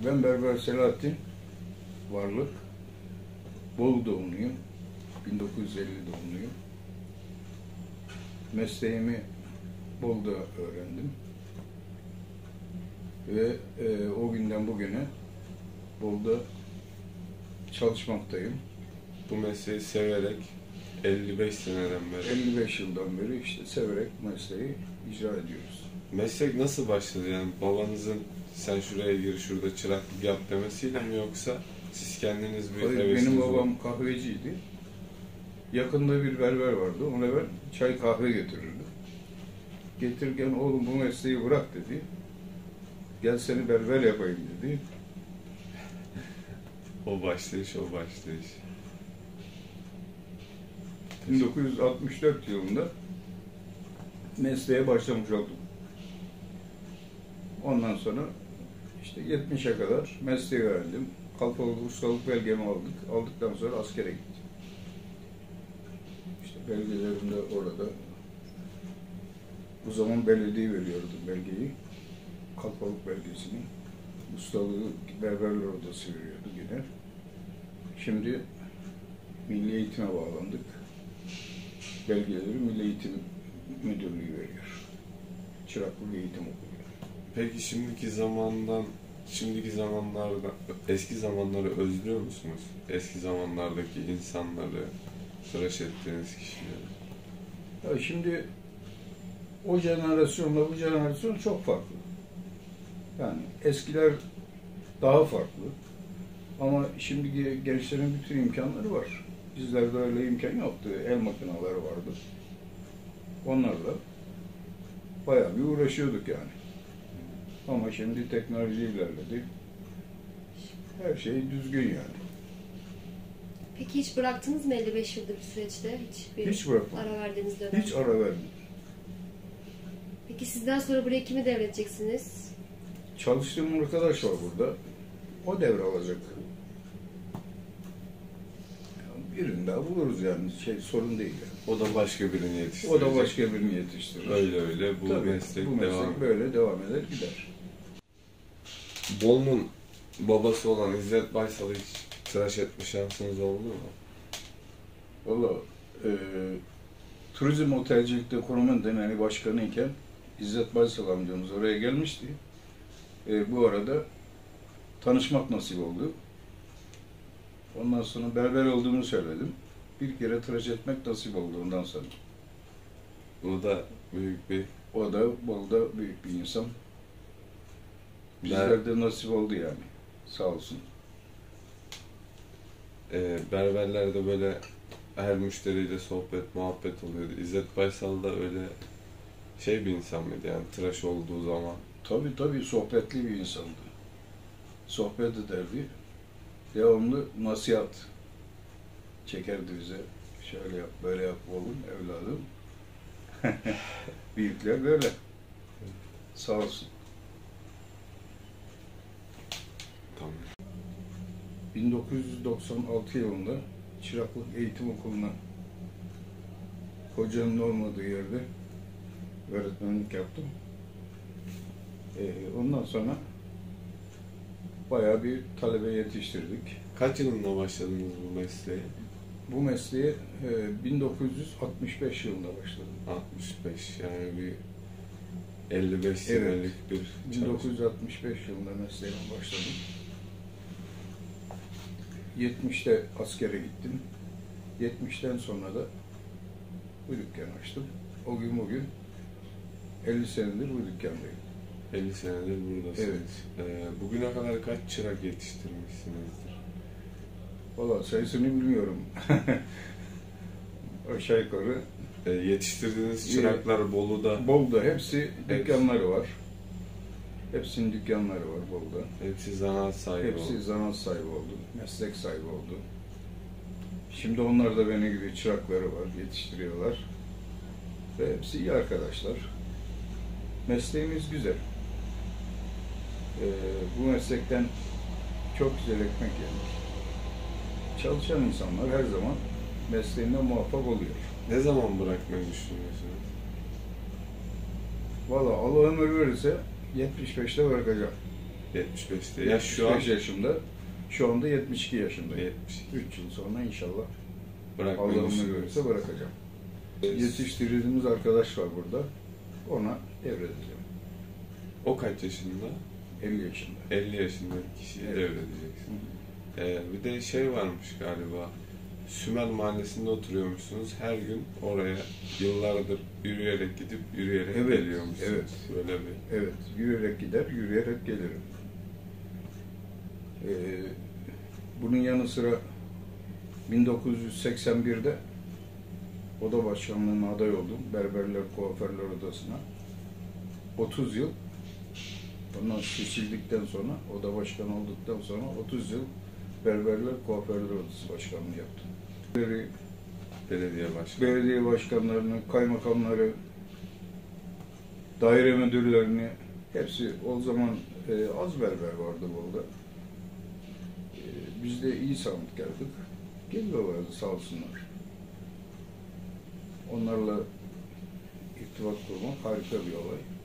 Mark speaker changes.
Speaker 1: Ben Berber Selahattin Varlık. Bolu doğumluyum. 1950 doğumluyum. Mesleğimi Bolu'da öğrendim. Ve o günden bugüne Bolu'da çalışmaktayım.
Speaker 2: Bu mesleği severek 55 seneden beri.
Speaker 1: 55 yıldan beri işte severek mesleği icra ediyoruz.
Speaker 2: Meslek nasıl başladı yani? Babanızın sen şuraya gir, şurada çıraklık yap demesiyle mi, yoksa siz kendiniz bir hevesiniz?
Speaker 1: Benim babam kahveciydi. Yakında bir berber vardı. Ona ben çay kahve götürürdüm. Getirirken oğlum bu mesleği bırak dedi. Gel seni berber yapayım dedi.
Speaker 2: O başlayış.
Speaker 1: 1964 yılında mesleğe başlamış oldum. Ondan sonra işte 70'e kadar mesleği öğrendim. Kalfalık ustalık belgemi aldık. Aldıktan sonra askere gittim. İşte belgelerim de orada. Bu zaman belediye veriyordu belgeyi. Kalfalık belgesini. Ustalığı berberler odası veriyordu yine. Şimdi Milli Eğitim'e bağlandık. Belgeleri Milli Eğitim Müdürlüğü veriyor. Çıraklık Eğitim Okulu.
Speaker 2: Peki şimdiki zamanlarda, eski zamanları özlüyor musunuz? Eski zamanlardaki insanları, tıraş ettiğiniz kişileri.
Speaker 1: Ya şimdi o jenerasyonla bu jenerasyon çok farklı. Yani eskiler daha farklı. Ama şimdiki gençlerin bütün imkanları var. Bizlerde öyle imkan yoktu. El makineleri vardı. Onlarla bayağı bir uğraşıyorduk yani. Ama şimdi teknoloji ilerledi. Her şey düzgün yani.
Speaker 3: Peki hiç bıraktınız mı 55 yıldır bir süreçte?
Speaker 1: Hiç bırakmadım.
Speaker 3: Ara verdiğiniz dönem?
Speaker 1: Hiç ara vermedim.
Speaker 3: Peki sizden sonra buraya kimi devredeceksiniz?
Speaker 1: Çalıştığım arkadaş var burada. O devralacak. Birini daha buluruz yani. Sorun değil yani.
Speaker 2: O da başka birini yetiştirecek.
Speaker 1: O da başka birini yetiştirir.
Speaker 2: Öyle bu
Speaker 1: Tabii,
Speaker 2: meslek
Speaker 1: bu meslek
Speaker 2: devam.
Speaker 1: böyle devam eder gider.
Speaker 2: Bolu'nun babası olan İzzet Baysal'ı hiç tıraş etme şansınız oldu mu?
Speaker 1: Valla Turizm Otelcilik'te Koruman Derneği Başkanı iken İzzet Baysal amcamız oraya gelmişti. Bu arada tanışmak nasip oldu. Ondan sonra berber olduğumu söyledim. Bir kere tıraş etmek nasip oldu ondan sonra.
Speaker 2: O da büyük bir...
Speaker 1: O da Bolu'da büyük bir insan. Bizler de nasip oldu yani. Sağ olsun.
Speaker 2: Berberlerde böyle her müşteriyle sohbet, muhabbet oluyordu. İzzet Baysal da öyle bir insan mıydı yani tıraş olduğu zaman?
Speaker 1: Tabii sohbetli bir insandı. Sohbet ederdi. Devamlı nasihat çekerdi bize. Şöyle yap, böyle yap oğlum, evladım. Büyükler böyle. Sağ olsun.
Speaker 2: Tamam.
Speaker 1: 1996 yılında Çıraklık Eğitim Okulu'na hocanın olmadığı yerde öğretmenlik yaptım. Ondan sonra bayağı bir talebe yetiştirdik.
Speaker 2: Kaç yılında başladınız bu mesleğe?
Speaker 1: Bu mesleğe 1965 yılında başladım.
Speaker 2: 65 yani bir 55 senelik bir çalışma.
Speaker 1: 1965 yılında mesleğime başladım. 70'te askere gittim. 70'ten sonra da bu dükkanı açtım. O gün bugün 50 senedir bu dükkandayım.
Speaker 2: 50 senedir buradasınız.
Speaker 1: Evet.
Speaker 2: Bugüne kadar kaç çırak yetiştirmişsinizdir?
Speaker 1: Valla sayısını bilmiyorum. Aşağı yukarı.
Speaker 2: Yetiştirdiğiniz çıraklar
Speaker 1: Bolu'da hepsi dükkanları var. Hepsinin dükkanları var Bolu'da.
Speaker 2: Hepsi zanaat sahibi oldu.
Speaker 1: Hepsi zanaat sahibi oldu. Meslek sahibi oldu. Şimdi onlar da benim gibi çırakları var, yetiştiriyorlar. Ve hepsi iyi arkadaşlar. Mesleğimiz güzel. Bu meslekten çok güzel ekmek yenir. Çalışan insanlar her zaman mesleğinde muvaffak oluyor.
Speaker 2: Ne zaman bırakmayı düşünüyorsunuz?
Speaker 1: Valla Allah ömür verirse 75'te bırakacağım.
Speaker 2: 75'te. Ya şu an
Speaker 1: 75 yaşında. Şu anda 72 yaşındayım.
Speaker 2: 70.
Speaker 1: 3 yıl sonra inşallah
Speaker 2: Bırakmayı
Speaker 1: Allah'ım ne
Speaker 2: düşünüyoruz.
Speaker 1: görürse bırakacağım. Yetiştirdiğimiz arkadaş var burada. Ona devredeceğim.
Speaker 2: O kaç yaşında?
Speaker 1: 50 yaşında.
Speaker 2: 50 yaşındaki kişiyi
Speaker 1: Evet.
Speaker 2: devredeceksin. Bir de şey varmış galiba. Sümer Mahallesi'nde oturuyormuşsunuz. Her gün oraya yıllardır yürüyerek gidip yürüyerek
Speaker 1: Evet,
Speaker 2: geliyormuşsunuz.
Speaker 1: evet.
Speaker 2: Böyle bir.
Speaker 1: Evet, yürüyerek gider, yürüyerek gelirim. Bunun yanı sıra 1981'de oda başkanlığına aday oldum. Berberler Kuaförler Odası'na. 30 yıl. Ondan seçildikten sonra, oda başkanı olduktan sonra 30 yıl Berberler Kuaförler Odası başkanlığı yaptım.
Speaker 2: Belediye başkanı.
Speaker 1: Belediye başkanlarını, kaymakamları, daire müdürlerini, hepsi o zaman az berber vardı burada. Biz de iyi sanatkardık. Geliyorlardı sağ olsunlar. Onlarla irtibat kurmak harika bir olay.